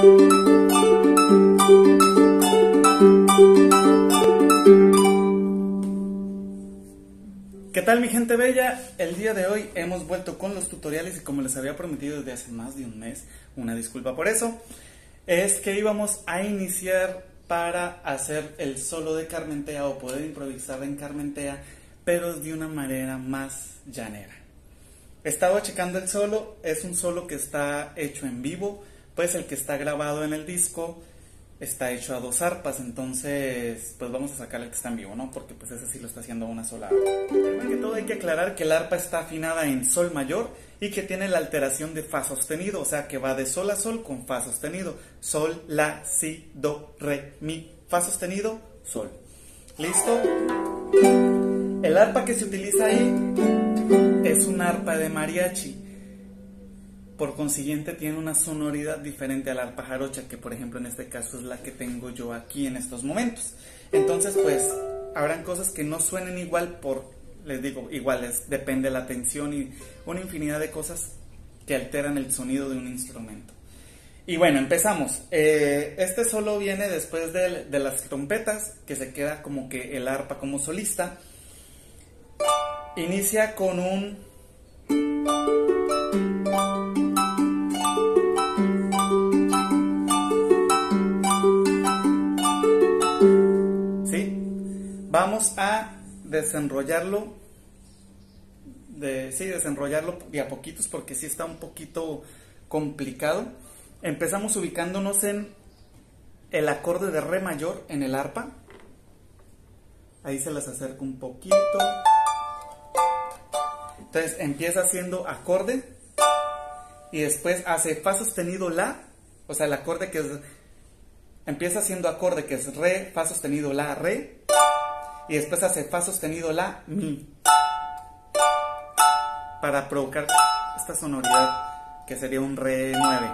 ¿Qué tal mi gente bella? El día de hoy hemos vuelto con los tutoriales y como les había prometido desde hace más de un mes, una disculpa por eso, es que íbamos a iniciar para hacer el solo de Carmentea o poder improvisar en Carmentea, pero de una manera más llanera. Estaba checando el solo, es un solo que está hecho en vivo, pues el que está grabado en el disco está hecho a 2 arpas, entonces pues vamos a sacar el que está en vivo, ¿no? Porque pues ese sí lo está haciendo una sola arpa. Primero que todo hay que aclarar que el arpa está afinada en sol mayor y que tiene la alteración de fa sostenido, o sea que va de sol a sol con fa sostenido. Sol, la, si, do, re, mi, fa sostenido, sol. ¿Listo? El arpa que se utiliza ahí es un arpa de mariachi. Por consiguiente tiene una sonoridad diferente al arpa jarocha, que por ejemplo en este caso es la que tengo yo aquí en estos momentos. Entonces pues habrán cosas que no suenen igual les digo, iguales, depende de la tensión y una infinidad de cosas que alteran el sonido de un instrumento. Y bueno, empezamos. Este solo viene después de las trompetas, que se queda como que el arpa como solista. Inicia con un... Vamos a desenrollarlo, desenrollarlo de a poquitos porque sí está un poquito complicado. Empezamos ubicándonos en el acorde de re mayor en el arpa. Ahí se las acerco un poquito. Entonces empieza haciendo acorde y después hace fa sostenido la, o sea el acorde que es, empieza haciendo acorde que es re, fa sostenido la, re. Y después hace fa sostenido la, mi, para provocar esta sonoridad que sería un re 9.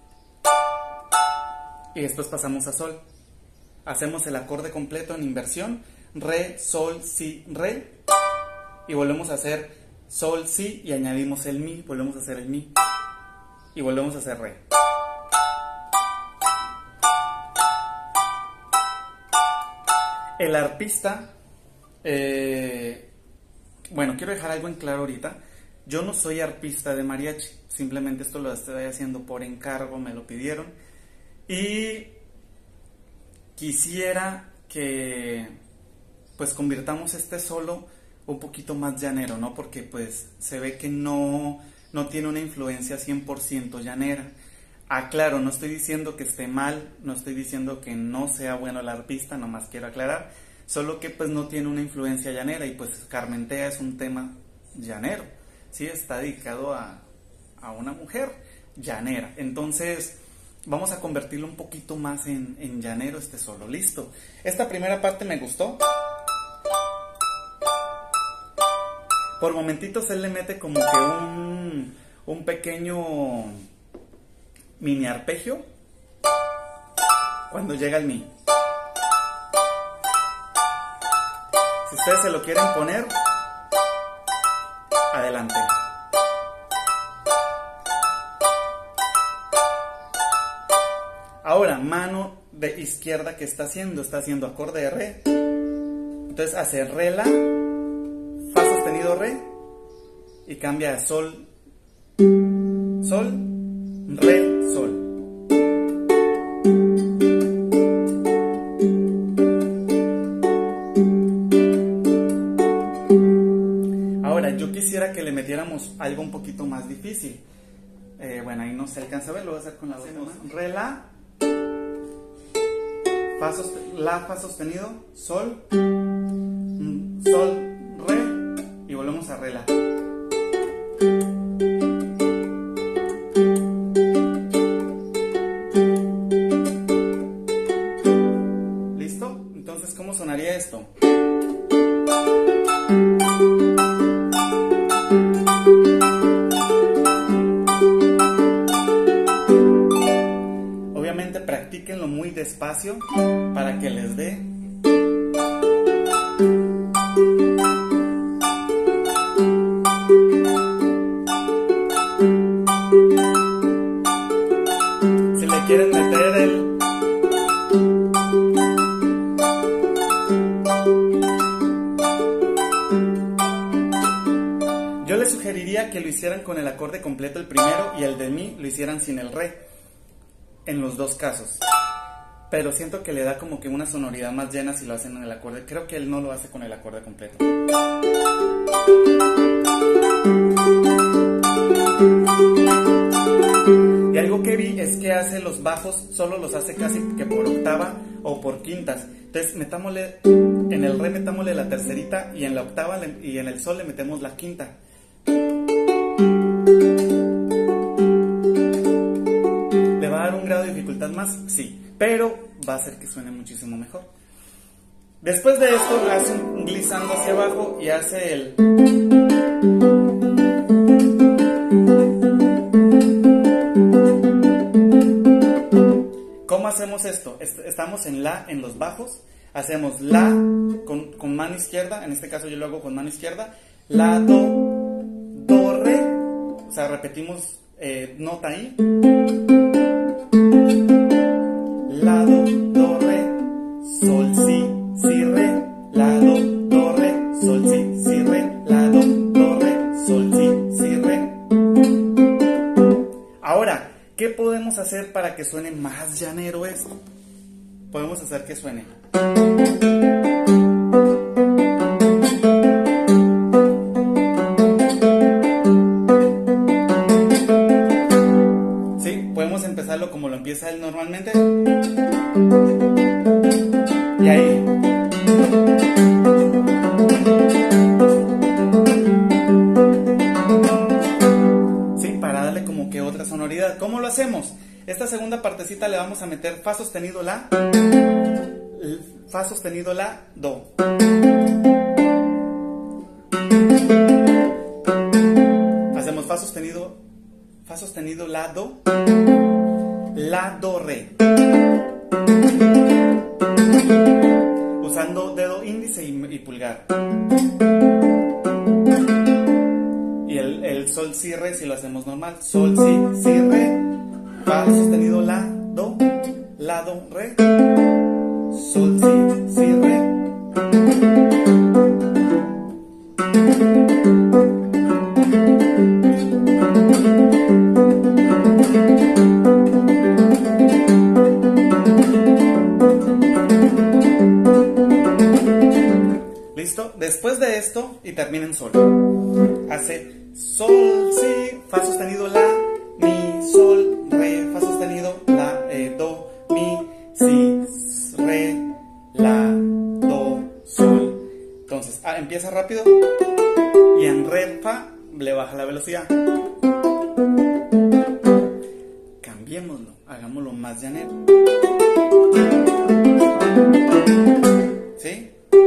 Y después pasamos a sol. Hacemos el acorde completo en inversión, re, sol, si, re. Y volvemos a hacer sol, si y añadimos el mi, volvemos a hacer el mi. Y volvemos a hacer re. El arpista... bueno, quiero dejar algo en claro ahorita. Yo no soy arpista de mariachi, simplemente esto lo estoy haciendo por encargo, me lo pidieron. Y quisiera que pues convirtamos este solo un poquito más llanero, ¿no? Porque pues se ve que no tiene una influencia 100% llanera. Aclaro, no estoy diciendo que esté mal, no estoy diciendo que no sea bueno el arpista, nomás quiero aclarar. Solo que pues no tiene una influencia llanera y pues Carmentea es un tema llanero, ¿sí? Está dedicado a una mujer llanera. Entonces vamos a convertirlo un poquito más en llanero este solo. Listo. Esta primera parte me gustó. Por momentitos él le mete como que un pequeño mini arpegio cuando llega el mi. Si ustedes se lo quieren poner, adelante. Ahora, mano de izquierda, ¿qué está haciendo? Está haciendo acorde de re. Entonces hace re, la, fa sostenido, re. Y cambia a sol, sol, re, sol. Quisiera que le metiéramos algo un poquito más difícil. Bueno, ahí no se alcanza a ver, lo voy a hacer con la otra mano. Re, la, fa sostenido, sol, sol, re, y volvemos a re, la. ¿Listo? Entonces, ¿cómo sonaría esto? Practíquenlo muy despacio para que les dé. Si le le quieren meter el... Yo les sugeriría que lo hicieran con el acorde completo el primero y el de mi lo hicieran sin el re, en los dos casos. Pero siento que le da como que una sonoridad más llena si lo hacen en el acorde. Creo que él no lo hace con el acorde completo. Y algo que vi es que hace los bajos, solo los hace casi que por octava o por quintas. Entonces metámosle, en el re metámosle la tercerita y en la octava y en el sol le metemos la quinta. ¿Le va a dar un grado de dificultad más? Sí, pero va a hacer que suene muchísimo mejor. Después de esto hace un glissando hacia abajo y hace el... ¿Cómo hacemos esto? Estamos en la en los bajos, hacemos la con mano izquierda, en este caso yo lo hago con mano izquierda, la, do, re, o sea, repetimos nota ahí, la, do, re, sol, si, re, la, do, re, sol, si, re, la, do, re, sol, si, re. Ahora, ¿qué podemos hacer para que suene más llanero esto? Podemos hacer que suene. Sí, podemos empezarlo como lo empieza él normalmente. Y ahí. Otra sonoridad. ¿Cómo lo hacemos? Esta segunda partecita le vamos a meter fa sostenido la, do. Hacemos fa sostenido la, do, re. Usando dedo índice y pulgar. El sol, si, re si lo hacemos normal. Sol, si, re. Fa sostenido la, do, re. Sol, si, re. ¿Listo? Después de esto, y termina en sol. Hace sol, si, fa sostenido la, mi, sol, re, fa sostenido la, do, mi, si, re, la, do, sol. Entonces, empieza rápido y en re, fa le baja la velocidad. Cambiémoslo, hagámoslo más llanero. ¿Sí?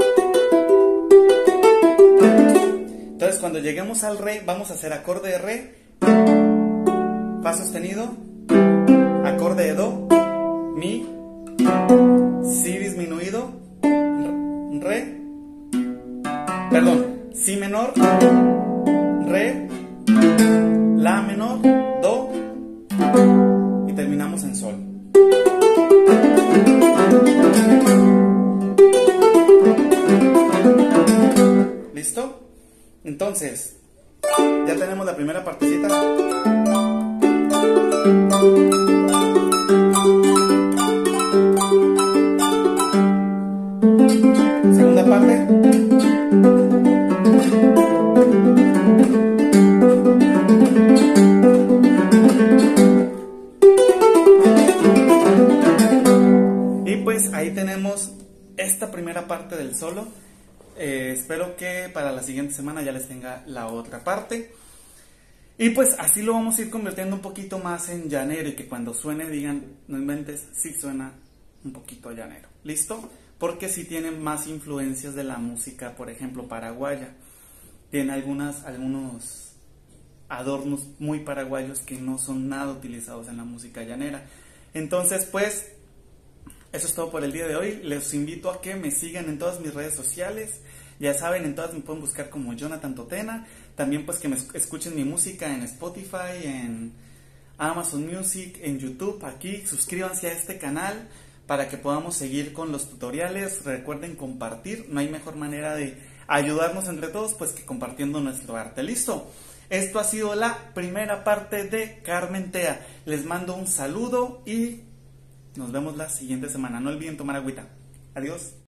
Entonces cuando lleguemos al re vamos a hacer acorde de re, fa sostenido, acorde de do, mi, si disminuido, re, perdón, si menor, re, la menor, do y terminamos en sol. ¿Listo? Entonces, ya tenemos la primera partecita. Segunda parte. Y pues ahí tenemos esta primera parte del solo. Espero que para la siguiente semana ya les tenga la otra parte. Y pues así lo vamos a ir convirtiendo un poquito más en llanero y que cuando suene digan, no inventes, sí suena un poquito llanero. ¿Listo? Porque sí tiene más influencias de la música, por ejemplo, paraguaya. Tiene algunos adornos muy paraguayos que no son nada utilizados en la música llanera. Entonces, pues, eso es todo por el día de hoy. Les invito a que me sigan en todas mis redes sociales. Ya saben, en todas me pueden buscar como Jonathan Totena. También pues que me escuchen mi música en Spotify, en Amazon Music, en YouTube, aquí, suscríbanse a este canal para que podamos seguir con los tutoriales. Recuerden compartir, no hay mejor manera de ayudarnos entre todos pues que compartiendo nuestro arte. Listo, esto ha sido la primera parte de Carmen Tea. Les mando un saludo y nos vemos la siguiente semana. No olviden tomar agüita. Adiós.